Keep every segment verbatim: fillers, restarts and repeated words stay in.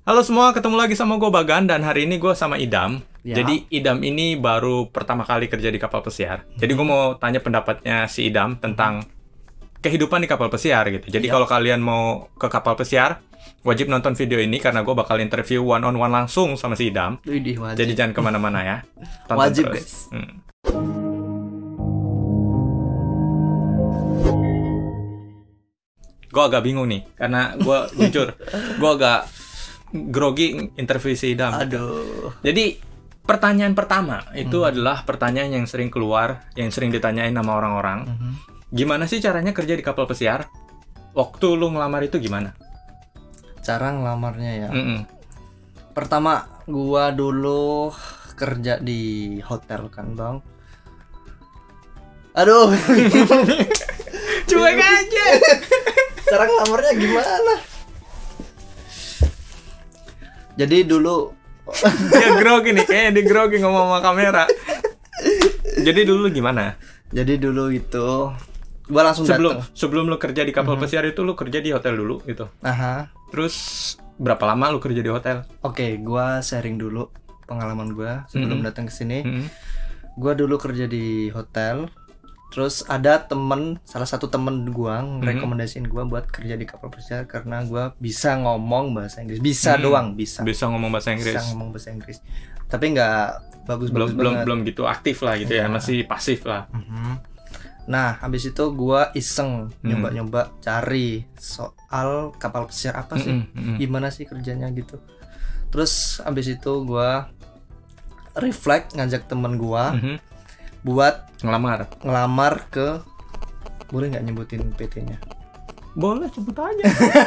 Halo semua, ketemu lagi sama gue Bagan dan hari ini gue sama Idam. Ya. Jadi Idam ini baru pertama kali kerja di kapal pesiar. Jadi gue mau tanya pendapatnya si Idam tentang kehidupan di kapal pesiar gitu. Jadi Ya. kalau kalian mau ke kapal pesiar, wajib nonton video ini karena gue bakal interview one on one langsung sama si Idam. Widih, wajib. Jadi jangan kemana-mana ya. Tonton Wajib, terus. guys. Hmm. Gue agak bingung nih, karena gue jujur, gue agak grogi interview si Idam. Aduh. Jadi pertanyaan pertama itu Hmm. adalah pertanyaan yang sering keluar, yang sering ditanyain sama orang-orang. Mhm. Gimana sih caranya kerja di kapal pesiar? Waktu lu ngelamar itu gimana? Cara ngelamarnya ya. Mm-mm. Pertama, gua dulu kerja di hotel kan, Bang. Aduh. Cuek aja. Cara ngelamarnya gimana? Jadi dulu Dia grogi nih, kayaknya dia grogi ngomong sama kamera. Jadi dulu gimana? jadi dulu itu gua langsung Sebelum datang. sebelum lu kerja di kapal Mhm. pesiar itu lu kerja di hotel dulu gitu. Aha. Terus berapa lama lu kerja di hotel? Oke, gua sharing dulu pengalaman gua sebelum Mhm. datang ke sini. Mm-mm. Gua dulu kerja di hotel. Terus ada temen, salah satu temen gua rekomendasiin gua buat kerja di kapal pesiar karena gua bisa ngomong bahasa Inggris. Bisa Hmm. doang, bisa. Bisa ngomong bahasa Inggris. Bisa ngomong bahasa Inggris. Tapi nggak Belum bagus-bagus belum banget. belum gitu aktif lah gitu ya, Iya. masih pasif lah. Mhm. Nah, habis itu gua iseng Hmm. nyoba-nyoba cari soal kapal pesiar apa sih? Mm-mm, mm-mm. Gimana sih kerjanya gitu. Terus habis itu gua reflect ngajak temen gua Mhm. buat Ngelamar. ngelamar ke, boleh nggak nyebutin P T-nya? Boleh sebut aja.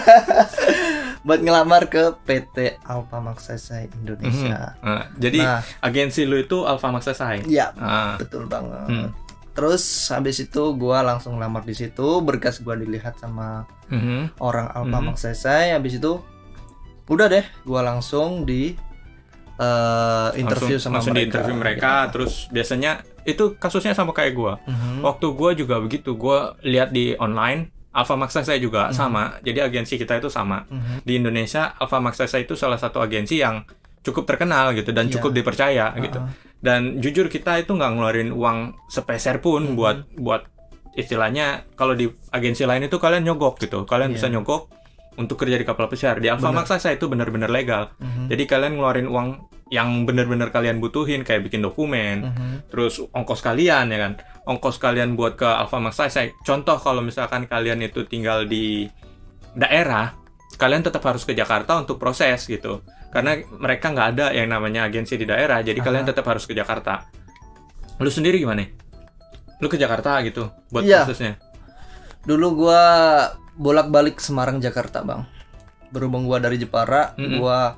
Buat ngelamar ke P T Alfa Maksasai Indonesia. Nah, jadi Nah, agensi lu itu Alfa Maksasai. iya, Ah. betul banget. Hmm. Terus habis itu gua langsung ngelamar di situ, berkas gua dilihat sama Mhm. orang Alfa Mhm. Maksasai. Habis itu udah deh, gua langsung di eh, interview langsung, sama langsung mereka. di interview mereka. Ya. Terus biasanya itu kasusnya sama kayak gua. Mhm. Waktu gua juga begitu. Gua lihat di online Alfa Maksasai juga Mhm. sama. Jadi agensi kita itu sama. Mhm. Di Indonesia Alfa Maksasai itu salah satu agensi yang cukup terkenal gitu dan Iya. cukup dipercaya gitu. Uh-uh. Dan jujur kita itu nggak ngeluarin uang sepeser pun Mhm. buat buat istilahnya kalau di agensi lain itu kalian nyogok gitu. Kalian Iya. bisa nyogok untuk kerja di kapal pesiar. Di Alfa Benar. Maksasai itu benar-benar legal. Mhm. Jadi kalian ngeluarin uang yang benar-benar kalian butuhin kayak bikin dokumen, Mhm. terus ongkos kalian ya kan. Ongkos kalian buat ke Alfa Maksasai. Contoh kalau misalkan kalian itu tinggal di daerah, kalian tetap harus ke Jakarta untuk proses gitu. Karena mereka nggak ada yang namanya agensi di daerah, jadi Aha. kalian tetap harus ke Jakarta. Lu sendiri gimana? Lu ke Jakarta gitu buat Iya. prosesnya? Dulu gua bolak-balik Semarang Jakarta, Bang. Berhubung gua dari Jepara, Mm-mm. gua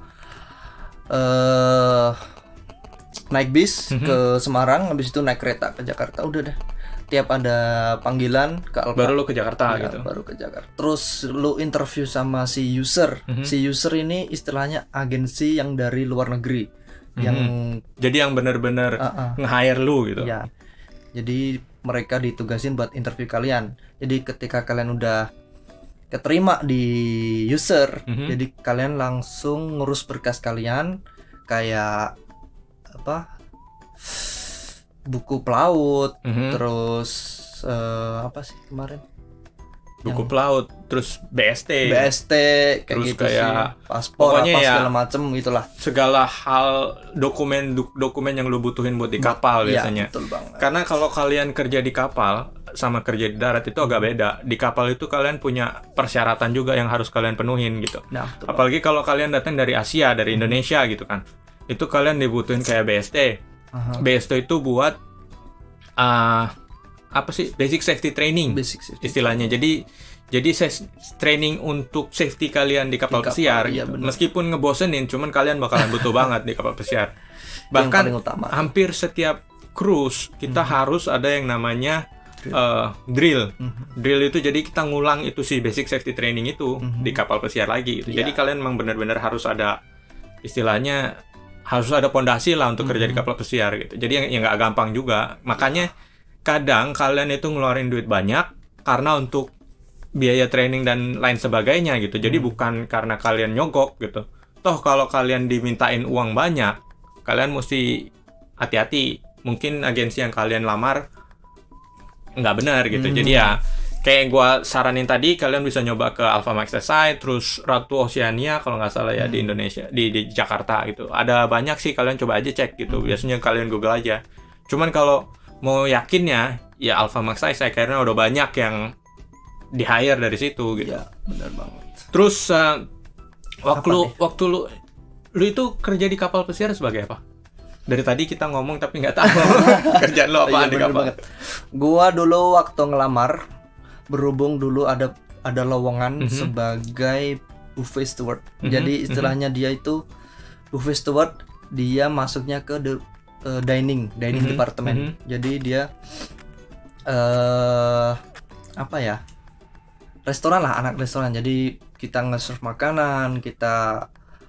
eh naik bis Mhm. ke Semarang, habis itu naik kereta ke Jakarta. Udah deh. Tiap ada panggilan ke Alfa, Baru lu ke Jakarta ya, gitu. baru ke Jakarta. Terus lu interview sama si user. Mhm. Si user ini istilahnya agensi yang dari luar negeri. Yang Jadi yang benar-benar uh-uh. nge-hire lu gitu. Ya. Jadi mereka ditugasin buat interview kalian. Jadi ketika kalian udah keterima di user, Mhm. jadi kalian langsung ngurus berkas kalian kayak apa? Buku pelaut, Mhm. terus eh, apa sih kemarin? Buku Yang pelaut, terus B S T. B S T kayak Terus gitu kayak- sih. Paspor pokoknya apa ya, segala macem gitulah. segala hal dokumen dok- dokumen yang lu butuhin buat di kapal Iya, biasanya. betul banget. Karena kalau kalian kerja di kapal sama kerja di darat itu agak beda. Di kapal itu kalian punya persyaratan juga yang harus kalian penuhin gitu. Nah, betul Apalagi kalau kalian datang dari Asia, dari Indonesia gitu kan. Itu kalian dibutuhin kayak B S T. Aha. B S T itu buat uh, apa sih? Basic safety training Basic safety. istilahnya. Jadi jadi ses- training untuk safety kalian di kapal Di kapal, pesiar iya, gitu. benar. Meskipun ngebosenin, cuman kalian bakalan butuh banget di kapal pesiar. Yang Bahkan paling utama. hampir setiap cruise kita harus ada yang namanya uh, drill. Mhm. Drill itu jadi kita ngulang itu si basic safety training itu Mhm. di kapal pesiar lagi gitu. Iya. Jadi kalian memang benar-benar harus ada istilahnya harus ada pondasi lah untuk kerja di Mhm. kapal pesiar gitu. Jadi yang yang nggak gampang juga. Makanya kadang kalian itu ngeluarin duit banyak karena untuk biaya training dan lain sebagainya gitu. Jadi Hmm. bukan karena kalian nyogok gitu. toh kalau kalian dimintain uang banyak, kalian mesti hati-hati. Mungkin agensi yang kalian lamar nggak benar gitu. Hmm. Jadi ya kayak gue saranin tadi, kalian bisa nyoba ke Alfamax S I, terus Ratu Oceania kalau nggak salah ya, hmm. di Indonesia, di, di Jakarta gitu. Ada banyak sih, kalian coba aja cek gitu. Hmm. Biasanya kalian Google aja. Cuman kalau mau yakinnya ya Alfamax S I, karena udah banyak yang di hire dari situ gitu. Ya, benar banget. Terus uh, waktu lu, waktu lu lu itu kerja di kapal pesiar sebagai apa? Dari tadi kita ngomong tapi nggak tahu kerjaan lo apaan di kapal. Banget. Gua dulu waktu ngelamar, berhubung dulu ada ada lowongan mm-hmm. sebagai buffet steward. Mm-hmm. Jadi istilahnya mm-hmm. dia itu buffet steward, dia masuknya ke the, uh, dining, dining mm-hmm. department. Mm-hmm. Jadi dia uh, apa ya? Restoran lah, anak restoran. Jadi kita nge-serve makanan, kita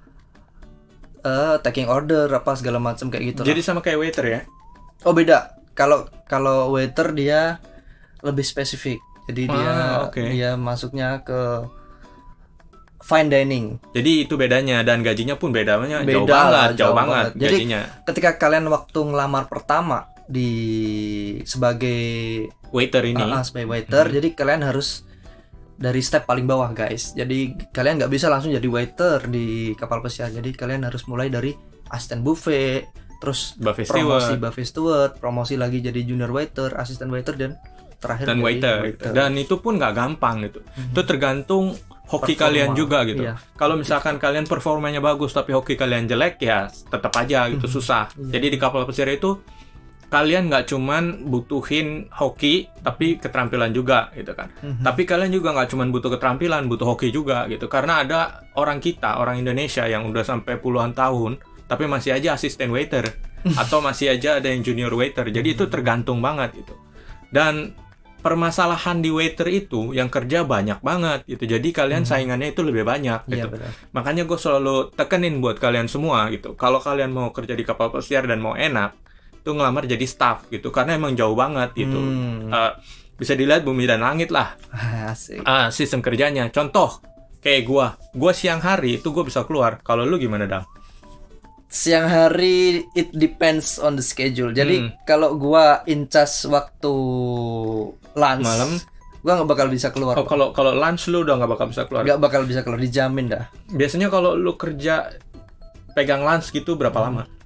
Uh, taking order apa segala macam kayak gitu. Jadi lah. Sama kayak waiter ya? Oh beda. Kalau kalau waiter dia lebih spesifik. Jadi ah, dia okay. dia masuknya ke fine dining. Jadi itu bedanya, dan gajinya pun bedanya beda jauh banget, lah, jauh, jauh banget, banget gajinya. Jadi ketika kalian waktu ngelamar pertama di sebagai waiter ini, uh, sebagai waiter, hmm. jadi kalian harus dari step paling bawah guys. Jadi kalian nggak bisa langsung jadi waiter di kapal pesiar. Jadi kalian harus mulai dari asisten buffet, terus buffet promosi steward. buffet steward, promosi lagi jadi junior waiter, asisten waiter, dan terakhir dan waiter, waiter. Dan itu pun nggak gampang gitu. Mm-hmm. Itu tergantung hoki Performa. Kalian juga gitu. Iya. Kalau misalkan kalian performanya bagus tapi hoki kalian jelek, ya tetap aja gitu, mm-hmm. susah. Iya. Jadi di kapal pesiar itu kalian nggak cuman butuhin hoki tapi keterampilan juga gitu kan. Mm-hmm. Tapi kalian juga nggak cuman butuh keterampilan, butuh hoki juga gitu. Karena ada orang kita, orang Indonesia yang udah sampai puluhan tahun tapi masih aja asisten waiter atau masih aja ada yang junior waiter. Jadi mm-hmm. itu tergantung banget gitu. Dan permasalahan di waiter itu yang kerja banyak banget gitu. Jadi kalian mm-hmm. saingannya itu lebih banyak gitu. Yeah, makanya gue selalu tekenin buat kalian semua gitu. Kalau kalian mau kerja di kapal pesiar dan mau enak, itu ngelamar jadi staff gitu, karena emang jauh banget gitu. Hmm. Uh, bisa dilihat bumi dan langit lah. Asik. Uh, sistem kerjanya. Contoh kayak gua, gua siang hari itu gua bisa keluar. Kalau lu gimana, Dang? Siang hari it depends on the schedule. Jadi hmm. kalau gua in charge waktu lunch malam, gua nggak bakal bisa keluar. Oh, kalau kalau lunch lu udah nggak bakal bisa keluar. Nggak bakal bisa keluar, dijamin dah. Biasanya kalau lu kerja pegang lunch gitu berapa hmm. lama?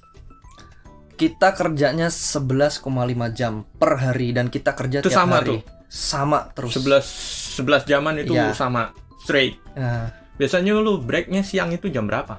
Kita kerjanya sebelas koma lima jam per hari, dan kita kerja itu tiap sama hari. Tuh. Sama terus. sebelas jaman itu ya. Sama straight. Ya. Biasanya lu breaknya siang itu jam berapa?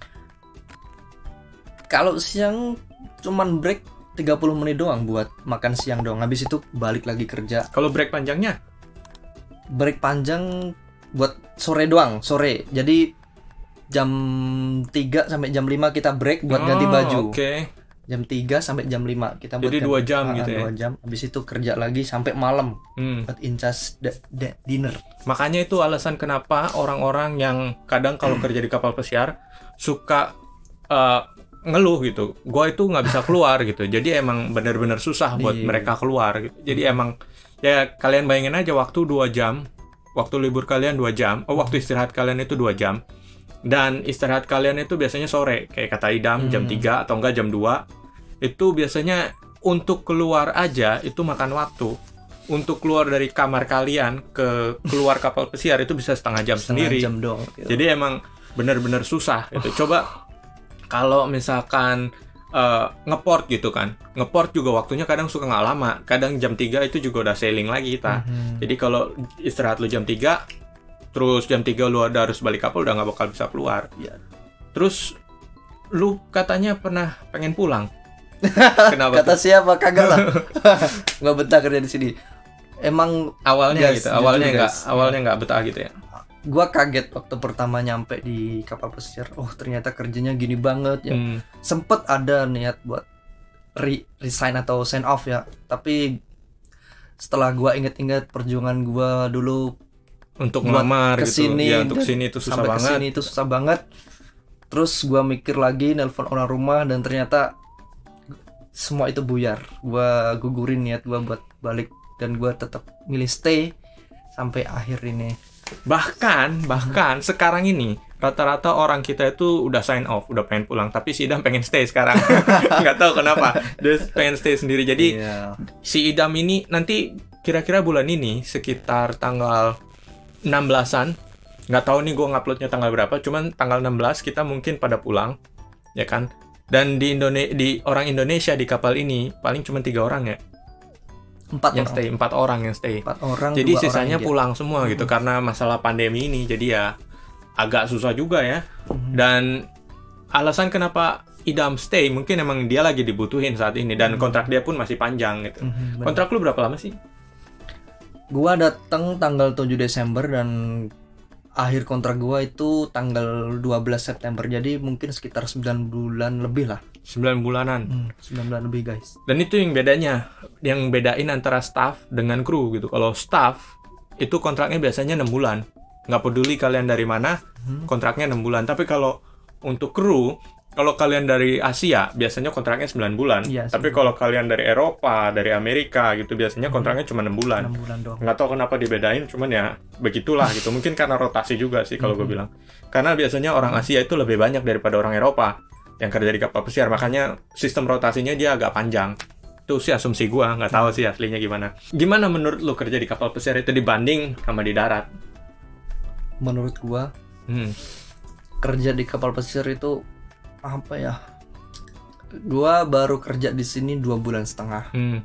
Kalau siang cuman break tiga puluh menit doang buat makan siang doang. Habis itu balik lagi kerja. Kalau break panjangnya? Break panjang buat sore doang, sore. Jadi jam tiga sampai jam lima kita break buat oh, ganti baju. Oke. Okay. Jam tiga sampai jam lima kita buat. Jadi dua jam gitu ya. dua jam. Habis itu kerja lagi sampai malam. Hmm. Buat incas da- da- dinner. Makanya itu alasan kenapa orang-orang yang kadang kalau kerja di kapal pesiar suka uh, ngeluh gitu. Gua itu nggak bisa keluar gitu. Jadi emang benar-benar susah buat di... mereka keluar gitu. Jadi emang ya kalian bayangin aja waktu dua jam, waktu libur kalian dua jam, oh waktu istirahat kalian itu dua jam. Dan istirahat kalian itu biasanya sore, kayak kata Idam, hmm. jam tiga atau enggak jam dua. Itu biasanya untuk keluar aja itu makan waktu. Untuk keluar dari kamar kalian ke keluar kapal pesiar itu bisa setengah jam setengah sendiri. Jam dong, gitu. Jadi emang benar-benar susah gitu. Coba kalau misalkan uh, ngeport gitu kan. Ngeport juga waktunya kadang suka nggak lama. Kadang jam tiga itu juga udah sailing lagi kita. Hmm. Jadi kalau istirahat lu jam tiga, terus jam tiga lu ada harus balik kapal, udah nggak bakal bisa keluar. Ya. Terus lu katanya pernah pengen pulang. Kenapa? Kata siapa? Kagak lah. Nggak betah kerja di sini. Emang awalnya guys, gitu. Awalnya nggak, awalnya nggak betah gitu ya. Gua kaget waktu pertama nyampe di kapal pesiar. Oh ternyata kerjanya gini banget ya. Hmm. Sempet ada niat buat re- resign atau sign off ya. Tapi setelah gua inget-inget perjuangan gua dulu untuk ngelamar gitu, ya untuk sini itu susah sampai banget. Kesini itu susah banget. Terus gue mikir lagi, nelpon orang rumah, dan ternyata semua itu buyar. Gue gugurin niat gue buat balik, dan gue tetap milih stay sampai akhir ini. Bahkan, bahkan sekarang ini rata-rata orang kita itu udah sign off, udah pengen pulang, tapi si Idam pengen stay sekarang. Nggak tahu kenapa, dia pengen stay sendiri. Jadi yeah. si Idam ini nanti kira-kira bulan ini sekitar tanggal enam belasan, nggak tahu nih gue nguploadnya tanggal berapa, cuman tanggal enam belas kita mungkin pada pulang, ya kan? Dan di Indonesia, di orang Indonesia di kapal ini paling cuma tiga orang ya. Empat yang orang. stay, empat orang yang stay. Empat orang. Jadi dua sisanya orang pulang semua gitu, hmm. karena masalah pandemi ini. Jadi ya agak susah juga ya. Hmm. Dan alasan kenapa Idam stay mungkin emang dia lagi dibutuhin saat ini dan hmm. kontrak dia pun masih panjang gitu. Hmm, kontrak lu berapa lama sih? Gua datang tanggal tujuh Desember dan akhir kontrak gua itu tanggal dua belas September. Jadi mungkin sekitar sembilan bulan lebih lah. sembilan bulanan. Hmm, sembilan bulan lebih, guys. Dan itu yang bedanya, yang bedain antara staff dengan kru gitu. Kalau staff itu kontraknya biasanya enam bulan. Nggak peduli kalian dari mana, hmm. kontraknya enam bulan. Tapi kalau untuk kru, kalau kalian dari Asia, biasanya kontraknya sembilan bulan. Ya, tapi kalau kalian dari Eropa, dari Amerika gitu, biasanya kontraknya hmm. cuma enam bulan. enam bulan doang. Nggak tahu kenapa dibedain, cuman ya begitulah gitu. Mungkin karena rotasi juga sih kalau hmm. gue bilang. Karena biasanya orang Asia itu lebih banyak daripada orang Eropa yang kerja di kapal pesiar. Makanya sistem rotasinya dia agak panjang. Itu sih asumsi gue, nggak tahu sih aslinya gimana. Gimana menurut lu kerja di kapal pesiar itu dibanding sama di darat? Menurut gue, hmm. kerja di kapal pesiar itu apa ya? Gua baru kerja di sini dua bulan setengah. Hmm.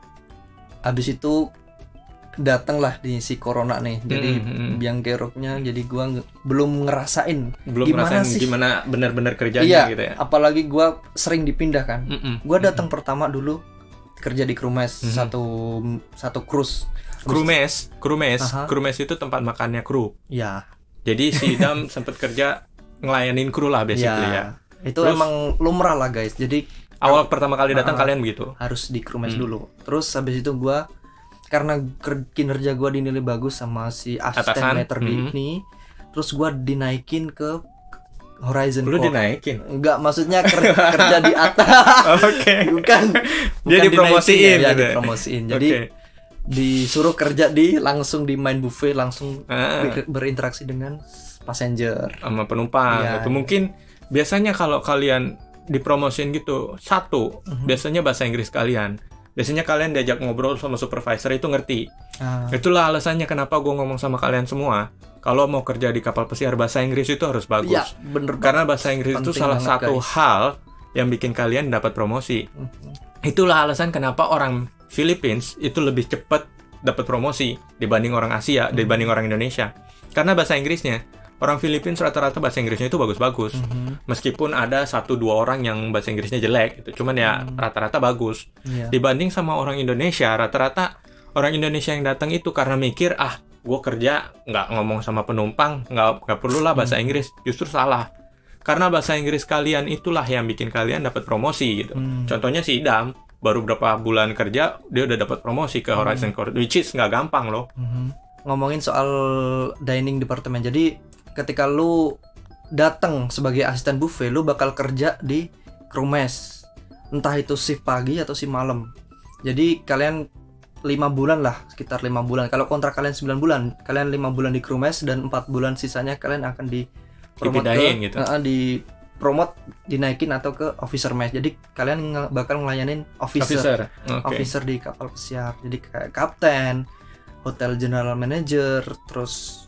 Abis itu datanglah di si corona nih. Jadi hmm, hmm. biang keroknya. Jadi gua nge- belum ngerasain. Belum gimana ngerasain sih? Gimana benar-benar kerjanya iya, gitu ya. Apalagi gua sering dipindah kan. Hmm, gua datang hmm. pertama dulu kerja di Krumes hmm. satu satu cruise. Krumes, Krumes, Krumes itu tempat makannya kru. Ya. Jadi si Idam sempat kerja ngelayanin kru lah basically ya. ya. Itu terus, emang lumrah lah guys. Jadi awal pertama kali datang uh, kalian begitu. Harus di Krumes hmm. dulu. Terus habis itu gua karena kinerja gua dinilai bagus sama si asisten meter di hmm. ini, terus gua dinaikin ke Horizon Lu Corp. dinaikin? Enggak, maksudnya ker- kerja di atas. Oke. Okay. Bukan. Dia dipromosiin ya, gitu. dipromosiin. Jadi okay. disuruh kerja di langsung di main buffet, langsung uh. ber- berinteraksi dengan passenger sama penumpang. Ya, itu ya. Mungkin biasanya kalau kalian dipromosin gitu, satu, uh-huh. biasanya bahasa Inggris kalian. Biasanya kalian diajak ngobrol sama supervisor itu ngerti. Uh. Itulah alasannya kenapa gue ngomong sama kalian semua. Kalau mau kerja di kapal pesiar, bahasa Inggris itu harus bagus. Ya, bener Karena bahasa Inggris itu salah satu guys. hal yang bikin kalian dapat promosi. Uh-huh. Itulah alasan kenapa orang Philippines itu lebih cepat dapat promosi dibanding orang Asia, uh-huh. dibanding orang Indonesia. Karena bahasa Inggrisnya. Orang Filipina rata-rata bahasa Inggrisnya itu bagus-bagus. Mm-hmm. Meskipun ada satu dua orang yang bahasa Inggrisnya jelek gitu. Cuman ya mm. rata-rata bagus. Yeah. Dibanding sama orang Indonesia, rata-rata orang Indonesia yang datang itu karena mikir, ah, gue kerja nggak ngomong sama penumpang, nggak nggak perlulah bahasa mm. Inggris. Justru salah. Karena bahasa Inggris kalian itulah yang bikin kalian dapat promosi gitu. Mm. Contohnya si Idam, baru berapa bulan kerja, dia udah dapat promosi ke Horizon mm. Corp, which is nggak gampang loh. Mm-hmm. Ngomongin soal dining department, jadi ketika lu datang sebagai asisten buffet, lu bakal kerja di Krumes, entah itu shift pagi atau shift malam. Jadi kalian lima bulan lah, sekitar lima bulan. Kalau kontrak kalian sembilan bulan, kalian lima bulan di Krumes dan empat bulan sisanya kalian akan di promote ke, gitu. uh, di promote dinaikin atau ke officer match. Jadi kalian nge- bakal ngelayanin officer, officer. Okay. officer di kapal pesiar. Jadi kayak kapten, hotel general manager, terus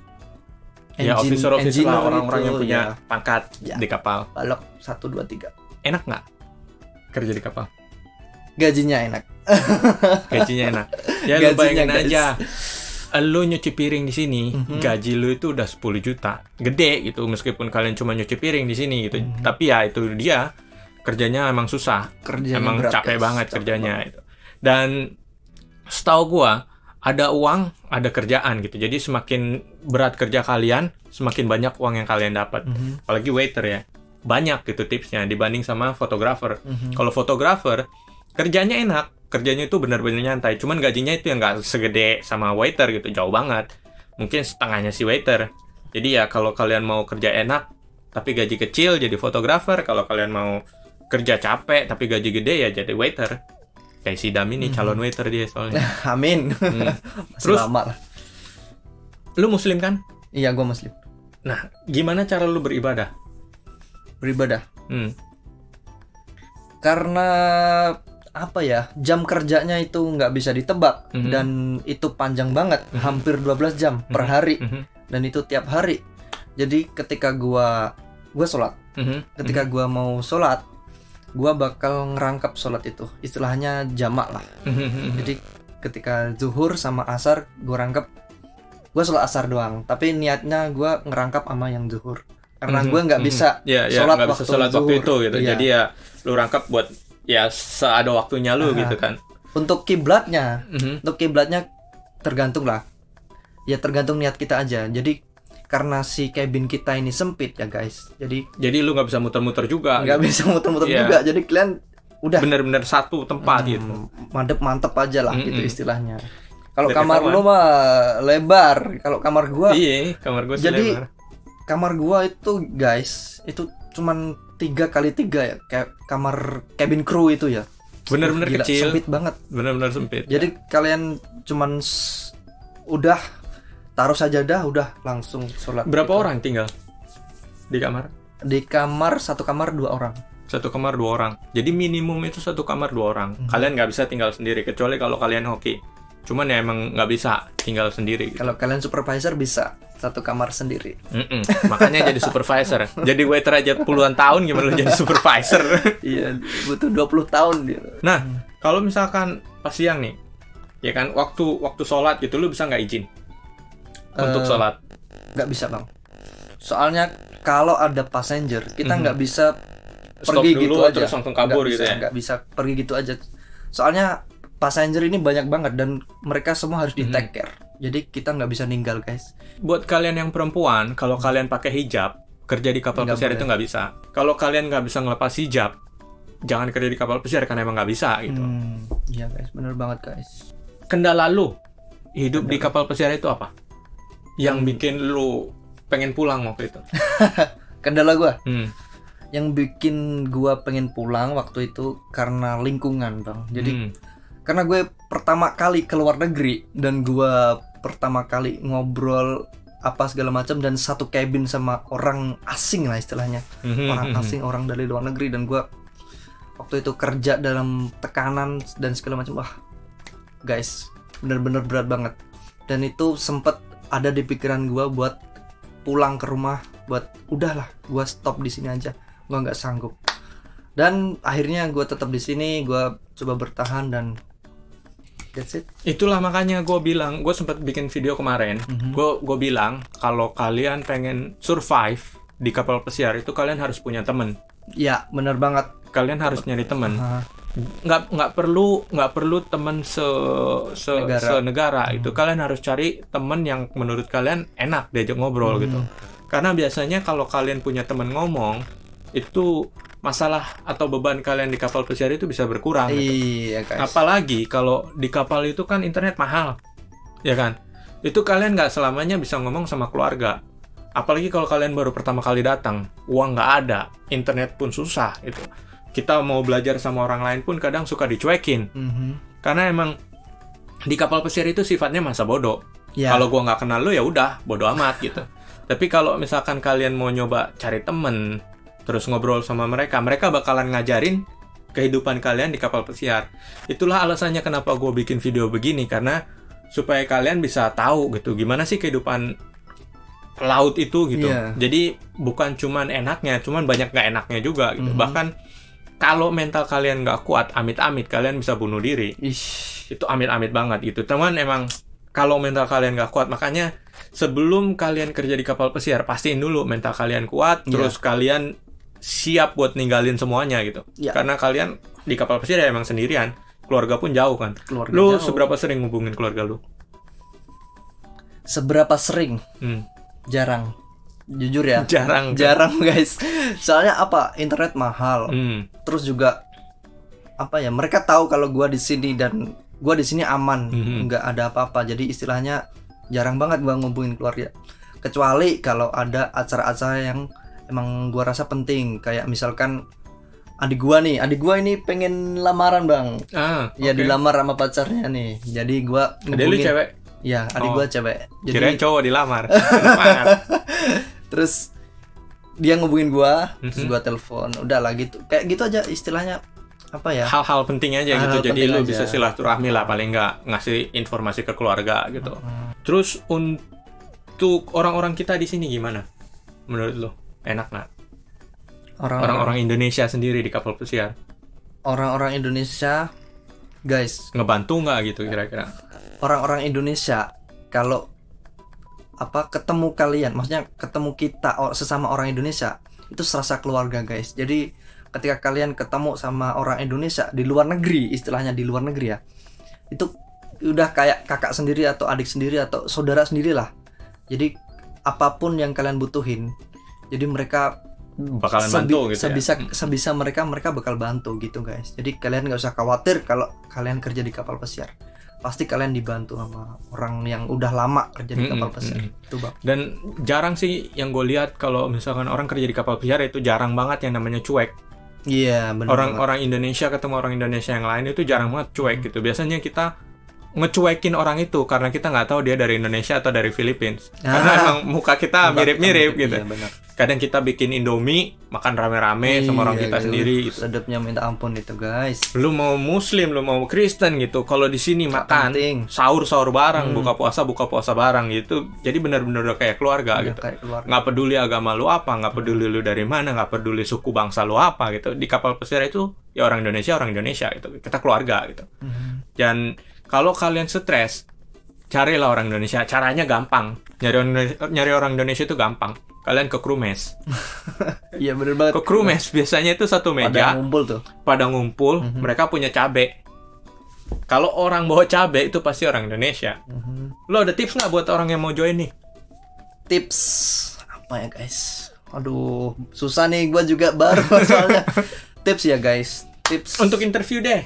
ya, officer-officer lah, orang-orang yang punya ya. pangkat ya. di kapal. Balok satu, dua, tiga. Enak nggak kerja di kapal? Gajinya enak. Gajinya enak. Ya lu bayangin aja, lu nyuci piring di sini, mm-hmm. gaji lu itu udah sepuluh juta. Gede gitu, meskipun kalian cuma nyuci piring di sini gitu. Mm-hmm. Tapi ya itu dia, kerjanya emang susah. Kerjanya emang berat, capek guys. banget capek kerjanya banget. Itu. Dan setahu gua, ada uang, ada kerjaan gitu. Jadi semakin berat kerja kalian, semakin banyak uang yang kalian dapat. Mm-hmm. Apalagi waiter ya. Banyak gitu tipsnya dibanding sama fotografer. Mm-hmm. Kalau fotografer, kerjanya enak. Kerjanya itu benar-benar nyantai. Cuman gajinya itu yang nggak segede sama waiter gitu. Jauh banget. Mungkin setengahnya si waiter. Jadi ya kalau kalian mau kerja enak, tapi gaji kecil jadi fotografer. Kalau kalian mau kerja capek, tapi gaji gede ya jadi waiter. Kayak si Idam ini, calon waiter dia soalnya. Amin. Hmm. Terus, lama lah. Lu muslim kan? Iya, gue muslim. Nah, gimana cara lu beribadah? Beribadah. Hmm. Karena apa ya, jam kerjanya itu nggak bisa ditebak, Mhm. dan itu panjang banget, Mhm. hampir dua belas jam per hari, Mhm. dan itu tiap hari. Jadi ketika gua gua sholat, Mhm. ketika gua mau sholat, gua bakal ngerangkap sholat itu, istilahnya jamak lah. Mhm. Jadi ketika zuhur sama asar gua rangkap, gua sholat asar doang, tapi niatnya gua ngerangkap sama yang zuhur, karena gua nggak Mhm. bisa Ya, ya, sholat nggak bisa waktu sholat waktu zuhur. itu gitu. Iya. Jadi ya lu rangkap buat ya seada waktunya lu Aha. gitu kan. Untuk kiblatnya, Mhm. untuk kiblatnya tergantung lah, ya tergantung niat kita aja. Jadi karena si cabin kita ini sempit ya guys, jadi Jadi lu nggak bisa muter-muter juga. nggak bisa muter-muter Iya. juga. Jadi kalian udah Bener-bener satu tempat hmm, gitu. madep mantep aja lah, Mm-mm. gitu istilahnya. Kalau Udah kamar ketahuan. lu mah lebar, kalau kamar gua, Iya, kamar gue Jadi, selebar. kamar gua itu guys, itu cuman tiga kali tiga ya, kayak kamar cabin crew itu ya. Bener-bener Gila, kecil. sempit banget. Bener-bener sempit. Jadi kalian cuman s- udah taruh sajadah, udah langsung sholat. Berapa gitu. orang tinggal di kamar? Di kamar, satu kamar dua orang. Satu kamar dua orang. Jadi minimum itu satu kamar dua orang. Mhm. Kalian nggak bisa tinggal sendiri kecuali kalau kalian hoki. Cuman ya emang nggak bisa tinggal sendiri. Gitu. Kalau kalian supervisor bisa satu kamar sendiri. Mm-mm. Makanya jadi supervisor. Jadi waiter aja puluhan tahun gimana lu jadi supervisor? Iya, butuh dua puluh tahun dia. Nah, kalau misalkan pas siang nih, ya kan waktu waktu sholat gitu lu bisa nggak izin untuk Eh, sholat? Nggak bisa bang. Soalnya kalau ada passenger, kita Mhm. nggak bisa Stop pergi dulu gitu aja. terus langsung kabur Nggak gitu bisa, ya? nggak bisa pergi gitu aja. Soalnya passenger ini banyak banget dan mereka semua harus di Mhm. take care. Jadi kita nggak bisa ninggal guys. Buat kalian yang perempuan, kalau kalian pakai hijab, kerja di kapal Nggak pesiar boleh. itu nggak bisa. Kalau kalian nggak bisa ngelepas hijab, jangan kerja di kapal pesiar karena emang nggak bisa gitu. Hmm, iya guys, bener banget guys. Kendala lu hidup di Kendala. kapal pesiar itu apa? Yang Hmm. bikin lu pengen pulang waktu itu? Kendala gua Hmm. yang bikin gua pengen pulang waktu itu karena lingkungan bang. Jadi Hmm. karena gue pertama kali ke luar negeri dan gua pertama kali ngobrol apa segala macam dan satu cabin sama orang asing lah istilahnya, Mhm, orang mhm. asing, orang dari luar negeri, dan gua waktu itu kerja dalam tekanan dan segala macam. Wah guys, bener-bener berat banget, dan itu sempet ada di pikiran gua buat pulang ke rumah, buat udahlah gua stop di sini aja, gua nggak sanggup. Dan akhirnya gua tetap di sini, gua coba bertahan, dan that's it. Itulah makanya gue bilang, gue sempat bikin video kemarin, Mhm. gue gue bilang kalau kalian pengen survive di kapal pesiar itu kalian harus punya temen, Ya bener banget. kalian harus nyari temen. Ah, nggak nggak perlu nggak perlu temen se se Negara. senegara Hmm. itu, kalian harus cari temen yang menurut kalian enak diajak ngobrol Hmm. gitu. Karena biasanya kalau kalian punya temen ngomong, itu masalah atau beban kalian di kapal pesiar itu bisa berkurang gitu. Iya guys. Apalagi kalau di kapal itu kan internet mahal, ya kan? Itu kalian nggak selamanya bisa ngomong sama keluarga. Apalagi kalau kalian baru pertama kali datang, uang nggak ada, internet pun susah itu. Kita mau belajar sama orang lain pun kadang suka dicuekin. Mhm. Karena emang di kapal pesiar itu sifatnya masa bodoh. Ya. Kalau gua nggak kenal lu ya udah, bodoh amat gitu. Tapi kalau misalkan kalian mau nyoba cari temen, terus ngobrol sama mereka, mereka bakalan ngajarin kehidupan kalian di kapal pesiar. Itulah alasannya kenapa gue bikin video begini, karena supaya kalian bisa tahu gitu gimana sih kehidupan laut itu gitu. Iya. Jadi bukan cuman enaknya, cuman banyak nggak enaknya juga gitu. Mhm. Bahkan kalau mental kalian nggak kuat, amit-amit kalian bisa bunuh diri. Ish. Itu amit-amit banget gitu. Teman emang kalau mental kalian nggak kuat, makanya sebelum kalian kerja di kapal pesiar, pastiin dulu mental kalian kuat, Iya. terus kalian siap buat ninggalin semuanya gitu. Iya. Karena kalian di kapal pesiar ya emang sendirian, keluarga pun jauh kan. Keluarga Lu jauh. seberapa sering hubungin keluarga lu? Seberapa sering? Hmm. Jarang. Jujur ya. Jarang. kan? Jarang guys. Soalnya apa? Internet mahal. Hmm. Terus juga apa ya? Mereka tahu kalau gua di sini dan gua di sini aman, Mhm. nggak ada apa-apa. Jadi istilahnya jarang banget gua ngubungin keluarga. Kecuali kalau ada acara-acara yang emang gua rasa penting, kayak misalkan adik gua nih, adik gua ini pengen lamaran bang. Ah, Ya oke. dilamar sama pacarnya nih. Jadi gua Ada lu cewek? Ya, adik Oh. gua cewek. Jadi Kirain cowok dilamar. Enak banget. Terus dia ngubungin gua, Mhm. terus gua telepon. Udah lah gitu. Kayak gitu aja istilahnya apa ya? Hal-hal penting aja Hal-hal gitu. Jadi penting lu aja. bisa silaturahmi lah paling nggak ngasih informasi ke keluarga gitu. Hmm. Terus untuk orang-orang kita di sini gimana? Menurut lu enak nggak? Orang-orang Orang-orang Indonesia sendiri di kapal pesiar orang-orang Indonesia, guys, ngebantu nggak gitu kira-kira? orang-orang Indonesia kalau apa ketemu kalian, maksudnya ketemu kita or- sesama orang Indonesia itu serasa keluarga, guys. Jadi ketika kalian ketemu sama orang Indonesia di luar negeri, istilahnya di luar negeri ya, itu udah kayak kakak sendiri atau adik sendiri atau saudara sendiri lah. Jadi apapun yang kalian butuhin, jadi mereka Bakalan sebi- bantu gitu ya? sebisa sebisa mereka mereka bakal bantu gitu, guys. Jadi kalian nggak usah khawatir kalau kalian kerja di kapal pesiar, pasti kalian dibantu sama orang yang udah lama kerja di kapal Mm-mm, pesiar. mm-mm. Itu bang. Dan jarang sih yang gue lihat kalau misalkan orang kerja di kapal pesiar itu jarang banget yang namanya cuek. Iya benar. Orang-orang Indonesia ketemu orang Indonesia yang lain itu jarang banget cuek gitu. Biasanya kita ngecuekin orang itu karena kita nggak tahu dia dari Indonesia atau dari Filipina. Karena Ah. emang muka kita mirip-mirip gitu. Iya benar. Kadang kita bikin Indomie makan rame-rame sama orang Iya, kita gitu. sendiri gitu. Sedapnya minta ampun itu, guys. Lu mau Muslim, lu mau Kristen gitu. Kalau di sini Nggak makan penting. sahur-sahur bareng, Hmm. buka puasa buka puasa bareng gitu. Jadi benar-benar udah kayak keluarga Udah gitu. kayak keluarga. Nggak peduli agama lu apa, nggak peduli lu dari mana, nggak peduli suku bangsa lu apa gitu. Di kapal pesiar itu ya orang Indonesia orang Indonesia gitu. Kita keluarga gitu. Mhm. Dan kalau kalian stres, carilah orang Indonesia. Caranya gampang. Nyari orang Indonesia, nyari orang Indonesia itu gampang. Kalian ke kru mes. Iya benar banget. Ke kru mes biasanya itu satu Pada meja, ngumpul tuh. pada ngumpul, Mhm. mereka punya cabe. Kalau orang bawa cabe itu pasti orang Indonesia. Mhm. Lo ada tips nggak buat orang yang mau join nih? Tips apa ya, guys? Aduh, susah nih, gua juga baru soalnya. Tips ya, guys. Tips Untuk interview deh.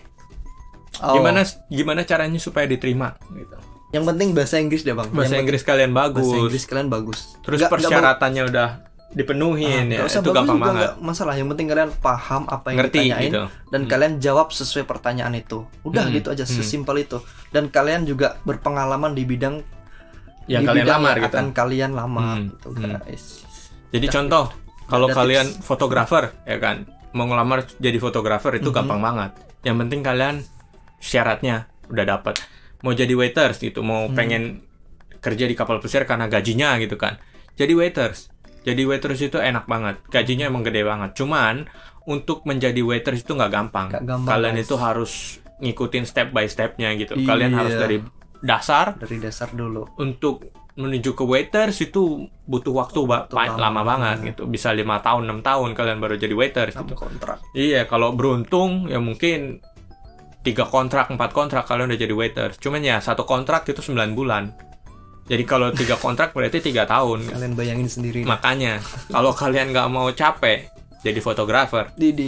Oh, Gimana gimana caranya supaya diterima gitu. Yang penting bahasa Inggris deh, Bang. Bahasa Yang Inggris kalian penting bagus. bahasa Inggris kalian bagus. Terus Nggak- nggak persyaratannya udah bagus- dipenuhin ah, ya. nggak usah Itu bagus gampang juga, banget. nggak masalah. Yang penting kalian paham apa yang Ngerti ditanyain gitu. dan Hmm. kalian jawab sesuai pertanyaan itu. Udah Hmm, gitu aja, hmm. sesimpel itu. Dan kalian juga berpengalaman di bidang Yang di kalian bidang lamar yang gitu. akan kalian lamar Hmm, gitu, hmm. guys. Jadi Udah contoh, kalau Ada kalian tips. fotografer ya kan, mau ngelamar jadi fotografer itu Mhm. gampang banget. Yang penting kalian syaratnya udah dapat. Mau jadi waiters gitu, mau Hmm. pengen kerja di kapal pesiar karena gajinya gitu kan. Jadi waiters. Jadi waiters itu enak banget. Gajinya emang gede banget. Cuman untuk menjadi waiters itu nggak gampang. Nggak gampang, Kalian guys. itu harus ngikutin step by stepnya gitu. Iya. Kalian harus dari dasar Dari dasar dulu. untuk menuju ke waiters itu butuh waktu ba- Waktu pa- lama, lama. banget gitu. Bisa lima tahun, enam tahun kalian baru jadi waiters enam gitu. kontrak. Iya, kalau beruntung ya mungkin tiga kontrak, empat kontrak kalian udah jadi waiters. Cuman ya satu kontrak itu sembilan bulan. Jadi kalau tiga kontrak berarti tiga tahun. Kalian bayangin sendiri. Makanya kalau kalian nggak mau capek jadi fotografer. Didi.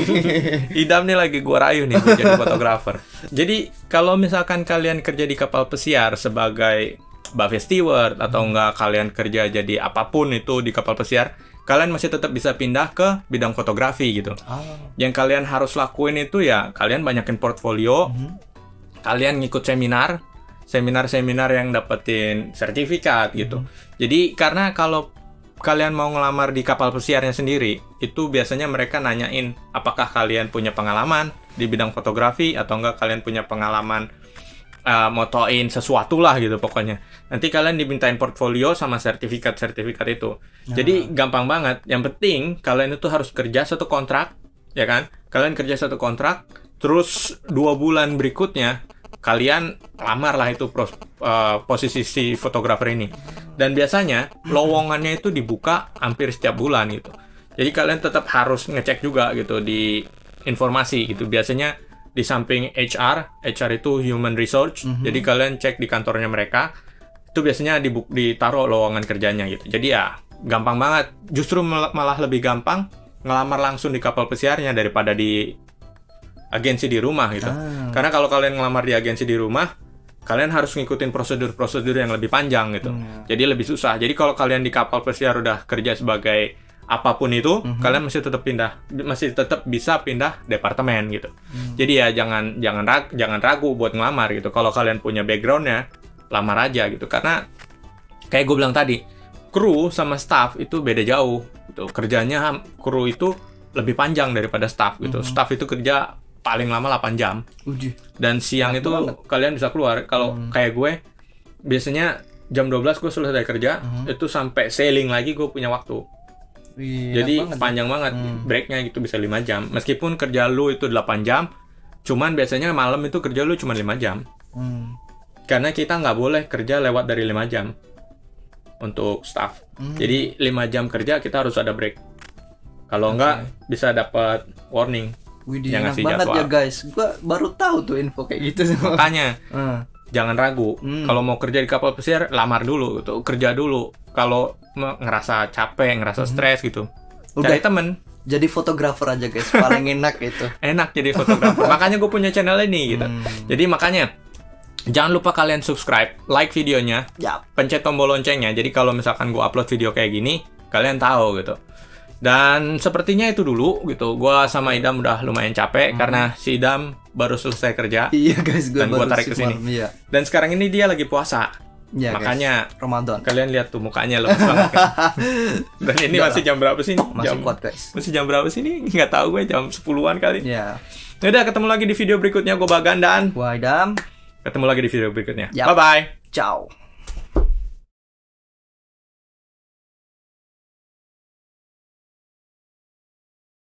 Idam nih lagi gua rayu nih buat jadi fotografer. Jadi kalau misalkan kalian kerja di kapal pesiar sebagai buffet steward atau enggak kalian kerja jadi apapun itu di kapal pesiar, kalian masih tetap bisa pindah ke bidang fotografi gitu. Ah. Yang kalian harus lakuin itu ya kalian banyakin portfolio, Mhm. kalian ngikut seminar, seminar-seminar yang dapetin sertifikat gitu. Jadi karena kalau kalian mau ngelamar di kapal pesiarnya sendiri, itu biasanya mereka nanyain apakah kalian punya pengalaman di bidang fotografi atau enggak kalian punya pengalaman uh, motoin sesuatu lah gitu pokoknya. Nanti kalian dimintain portfolio sama sertifikat-sertifikat itu. Jadi gampang banget. Yang penting kalian itu harus kerja satu kontrak, ya kan? Kalian kerja satu kontrak, terus dua bulan berikutnya kalian lamar lah itu pros, uh, posisi si fotografer ini. Dan biasanya lowongannya itu dibuka hampir setiap bulan gitu. Jadi kalian tetap harus ngecek juga gitu di informasi gitu. Biasanya di samping H R, H R itu human resource. Mhm. Jadi kalian cek di kantornya mereka. Itu biasanya dibu- ditaruh lowongan kerjanya gitu. Jadi ya gampang banget. Justru mal- malah lebih gampang ngelamar langsung di kapal pesiarnya daripada di agensi di rumah gitu. Ah. Karena kalau kalian ngelamar di agensi di rumah, kalian harus ngikutin prosedur-prosedur yang lebih panjang gitu. Hmm. Jadi lebih susah. Jadi kalau kalian di kapal pesiar udah kerja sebagai apapun itu, Mhm. kalian masih tetap pindah, masih tetap bisa pindah departemen gitu. Hmm. Jadi ya jangan jangan ragu, jangan ragu buat ngelamar gitu. Kalau kalian punya backgroundnya, lamar aja gitu. Karena kayak gue bilang tadi, kru sama staff itu beda jauh gitu. Kerjanya kru itu lebih panjang daripada staff gitu. Mm-hmm. Staff itu kerja paling lama delapan jam. Uji. Dan siang itu banget. Kalian bisa keluar. Kalau mm. kayak gue biasanya jam dua belas gue selesai kerja, mm-hmm. itu sampai sailing lagi gue punya waktu. Wih, jadi banget, panjang ya? banget mm. breaknya gitu bisa lima jam. Meskipun kerja lu itu delapan jam, cuman biasanya malam itu kerja lu cuma lima jam. Mm. Karena kita nggak boleh kerja lewat dari lima jam untuk staff. Mm. Jadi lima jam kerja kita harus ada break. Kalau okay. enggak bisa dapat warning. Widih, yang ngasih banget jadwal. Ya guys, gua baru tahu tuh info kayak gitu. Makanya mm. jangan ragu. Mm. Kalau mau kerja di kapal pesiar, lamar dulu gitu, kerja dulu. Kalau ngerasa capek, ngerasa mm-hmm. stres gitu, udah cari temen. Jadi fotografer aja guys, paling enak itu. Enak jadi fotografer. Makanya gue punya channel ini gitu. Mm. Jadi makanya jangan lupa kalian subscribe, like videonya, yep. pencet tombol loncengnya. Jadi kalau misalkan gue upload video kayak gini, kalian tahu gitu. Dan sepertinya itu dulu gitu. Gua sama Idam udah lumayan capek hmm. karena si Idam baru selesai kerja. Iya guys, gua dan gua tarik ke sini. Iya. Dan sekarang ini dia lagi puasa. Iya, makanya guys. Ramadan. Kalian lihat tuh mukanya lemes banget kan. Dan ini Udah masih jam berapa sih? Masih jam, kuat guys. Masih jam berapa sih ini? Enggak tahu gue, jam sepuluhan kali. Iya. Udah ketemu lagi di video berikutnya. Gua Bagan dan gua Idam. Ketemu lagi di video berikutnya. Yep. Bye bye. Ciao.